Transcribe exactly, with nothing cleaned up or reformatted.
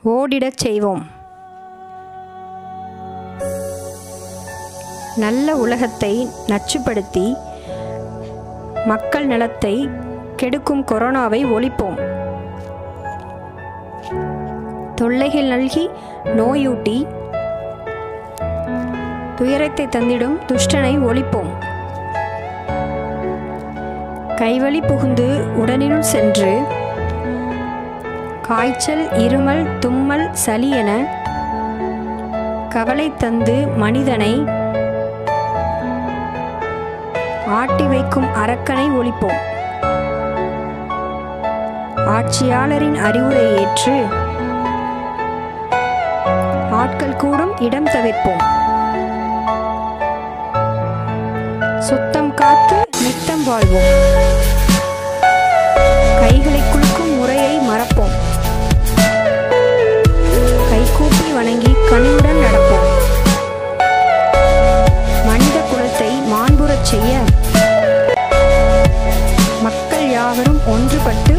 ஓடிடச் செய்வோம். நல்ல உலகத்தை நச்சுப்படுத்தி மக்கள் நலத்தை கெடுக்கும் கொரோனாவை ஒழிப்போம். தொல்லைகள் நல்கி நோயூட்டி துயரத்தை தந்திடும் துஷ்டனை ஒழிப்போம். கைவழி புகுந்து உடனினுள் சென்று காய்ச்சல், இருமல், தும்மல், சளி என கவலை தந்து மனிதனை ஆட்டி வைக்கும் அரக்கனை ஒழிப்போம். ஆட்சியாளரின் அறிவுரை ஏற்று ஆட்கள் கூடும் இடம் தவிர்ப்போம். சுத்தம் காத்து நித்தம் வாழ்வோம். கைகளை குலுக்கும் முறையை மறப்போம். கைகூப்பி வணங்கி கனிவுடன் நடப்போம். மனித குலத்தை மாண்புறச் செய்ய மக்கள் யாவரும் ஒன்றுபட்டு